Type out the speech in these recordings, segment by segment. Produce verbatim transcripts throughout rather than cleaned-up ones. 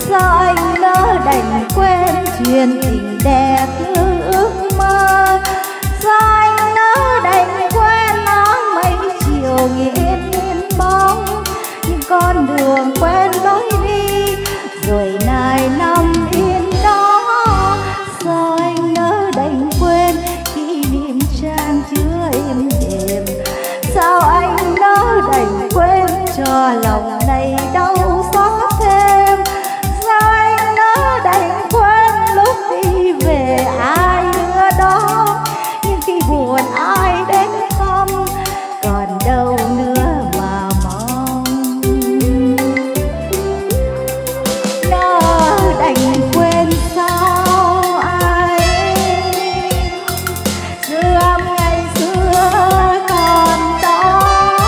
Sao anh nỡ đành quên chuyện tình đẹp như ước mơ? Sao anh nỡ đành quên nắng mấy chiều nghiêng nghiêng bóng những con đường quen lối đi rồi này năm yên đó? Sao anh nỡ đành quên kỷ niệm trang chứa êm đềm? Sao anh nỡ đành quên cho lòng này đau xót thêm? Sao anh nỡ đành quên lúc đi về ai nữa đó? Nhưng khi buồn ai đến thăm còn đâu nữa mà mong. Nỡ đành quên sao ai dư âm ngày xưa còn đó.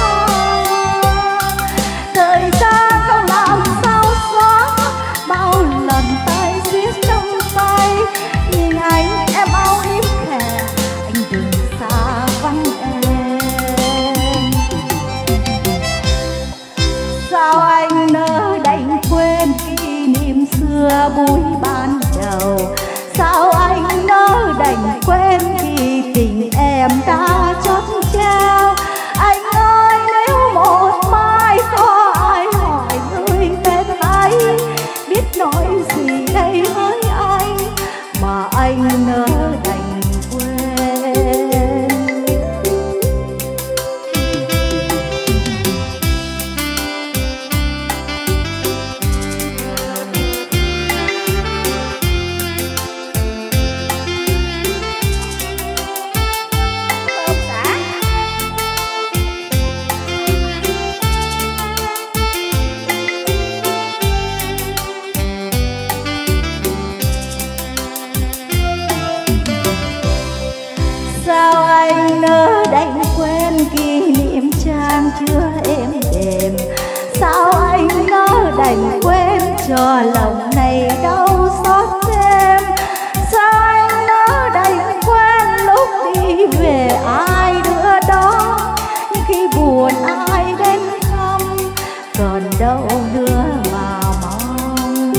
Thời gian không làm sao xóa bao lần tay xiết trong tay. Nhìn anh em áo yếm khè, anh đừng xa vắng em. Sao anh nỡ đành quên kỷ niệm xưa buổi ban đầu? Sao anh nỡ đành quên khi tình em đã chót trao? Anh ơi nếu một mai có ai hỏi người tên ấy, biết nói gì đây với anh mà anh nỡ đành quên. Sao anh nỡ đành quên kỷ niệm trang chứa êm đềm? Sao anh nỡ đành quên cho lòng này đau xót thêm? Sao anh nỡ đành quên lúc đi về ai nữa đó? Nhưng khi buồn ai đến thăm còn đâu nữa mà mong.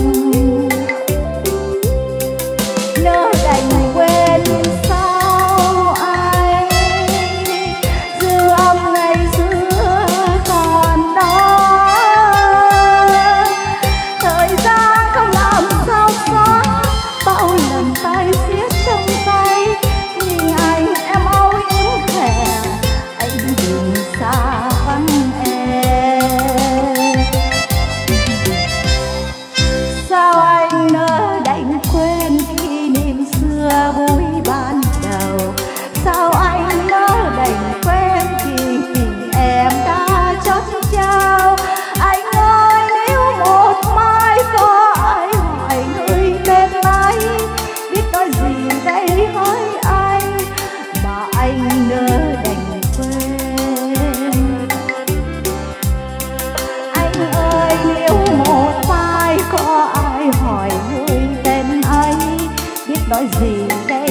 Nỡ đành quên sao ai dư âm ngày xưa còn đó. Thời gian không làm sao xóa bao lần tay xiết trong tay. Nhìn anh em âu yếm khè, anh đừng xa vắng em. Sao anh nỡ đành quên kỷ niệm xưa buổi ban đầu? Sao anh nỡ đành quên khi tình em đã chót trao? Anh ơi nếu một mai có ai hỏi người tên ấy, biết nói gì đây với anh mà anh nỡ đành quên. Anh ơi nếu một mai có ai hỏi người tên ấy, biết nói gì đây